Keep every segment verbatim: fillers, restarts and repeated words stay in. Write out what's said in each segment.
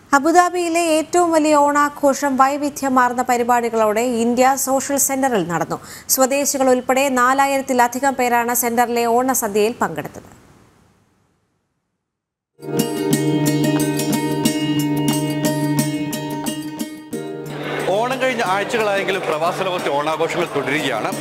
അബുദാബിയിലെ ഏറ്റവും വലിയ ഓണാഘോഷം വൈവിധ്യമാർന്ന പരിപാടികളോടെ ഇന്ത്യ സോഷ്യൽ സെന്ററിൽ നടന്നു. സ്വദേശികൾ ഉൾപ്പെടെ നാലായിരത്തിലധികം പേരാണ് സെന്ററിലെ ഓണസദ്യയിൽ പങ്കെടുത്തത്. ഓണം കഴിഞ്ഞ ആഴ്ചകളായെങ്കിലും പ്രവാസ ലോകത്തെ ഓണാഘോഷങ്ങൾ തുടരുകയാണ്.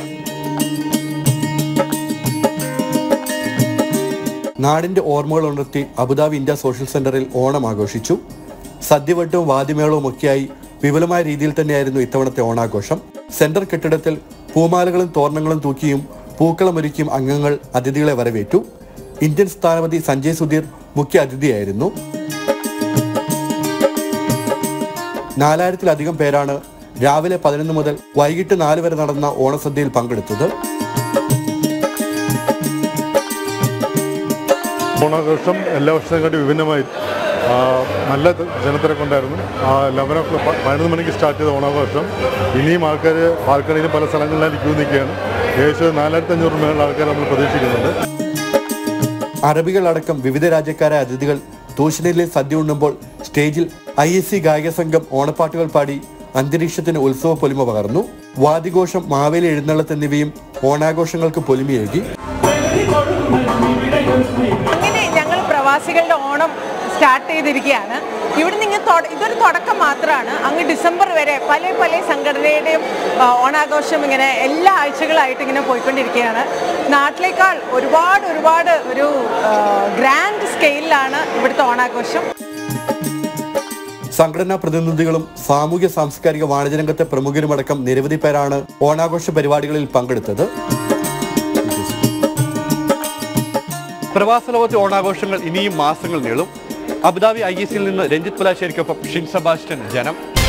നാടിന്റെ ഓർമ്മകൾ ഉണർത്തി അബുദാബി ഇന്ത്യ സോഷ്യൽ സെന്ററിൽ ഓണം ആഘോഷിച്ചു. സദ്യവട്ടവും വാദ്യമേളവും ഒക്കെയായി വിപുലമായ രീതിയിൽ തന്നെയായിരുന്നു ഇത്തവണത്തെ ഓണാഘോഷം. സെന്റർ കെട്ടിടത്തിൽ പൂമാലകളും തോരണങ്ങളും തൂക്കിയും പൂക്കളമൊരുക്കിയും അംഗങ്ങൾ അതിഥികളെ വരവേറ്റു. ഇന്ത്യൻ സ്ഥാനപതി സഞ്ജയ് സുധീർ മുഖ്യ അതിഥിയായിരുന്നു. നാലായിരത്തിലധികം പേരാണ് രാവിലെ പതിനൊന്ന് മുതൽ വൈകിട്ട് നാല് വരെ നടന്ന ഓണസദ്യയിൽ പങ്കെടുത്തത്. ഓണാഘോഷം എല്ലാ വർഷത്തെക്കാട്ടി വിഭിന്നമായി നല്ല ജനത്തിരക്കുണ്ടായിരുന്നു. ലെവൻ ഓ ക്ലോക്ക് പതിനൊന്ന് മണിക്ക് സ്റ്റാർട്ട് ചെയ്ത ഓണാഘോഷം ഇനിയും ആൾക്കാർ പാലക്കാടിലും പല സ്ഥലങ്ങളിലും ക്യൂ നിൽക്കുകയാണ്. ഏകദേശം നാലായിരത്തി അഞ്ഞൂറ് മേളിൽ ആൾക്കാർ നമ്മൾ പ്രതീക്ഷിക്കുന്നുണ്ട്. അറബികളടക്കം വിവിധ രാജ്യക്കാരായ അതിഥികൾ തൂഷണിലെ സദ്യ ഉണ്ണുമ്പോൾ സ്റ്റേജിൽ ഐ എസ് സി ഗായക സംഘം ഓണപ്പാട്ടുകൾ പാടി അന്തരീക്ഷത്തിന് ഉത്സവ പൊലിമ പകർന്നു. വാദ്യഘോഷം, മാവേലി എഴുന്നള്ളത്ത് എന്നിവയും ഓണാഘോഷങ്ങൾക്ക് പൊലിമയേകി. അങ്ങനെ ഞങ്ങൾ പ്രവാസികളുടെ ഓണം സ്റ്റാർട്ട് ചെയ്തിരിക്കുകയാണ്. ഇവിടെ നിന്ന് ഇതൊരു തുടക്കം മാത്രമാണ്. അങ്ങ് ഡിസംബർ വരെ പല പല സംഘടനയുടെയും ഓണാഘോഷം ഇങ്ങനെ എല്ലാ ആഴ്ചകളായിട്ട് ഇങ്ങനെ പോയിക്കൊണ്ടിരിക്കുകയാണ്. നാട്ടിലേക്കാൾ ഒരുപാട് ഒരുപാട് ഒരു ഗ്രാൻഡ് സ്കെയിലാണ് ഇവിടുത്തെ ഓണാഘോഷം. സംഘടനാ പ്രതിനിധികളും സാമൂഹ്യ സാംസ്കാരിക വാണിജ്യരംഗത്തെ പ്രമുഖരുമടക്കം നിരവധി പേരാണ് ഓണാഘോഷ പരിപാടികളിൽ പങ്കെടുത്തത്. പ്രവാസ ലോകത്തെ ഓണാഘോഷങ്ങൾ ഇനിയും മാസങ്ങൾ നീളും. അബുദാബി ഐ എസ് സിയിൽ നിന്ന് രഞ്ജിത്ത് പുലാശ്ശേരിക്കൊപ്പം ഷിൻ സെബാസ്റ്റ്യൻ, ജനം.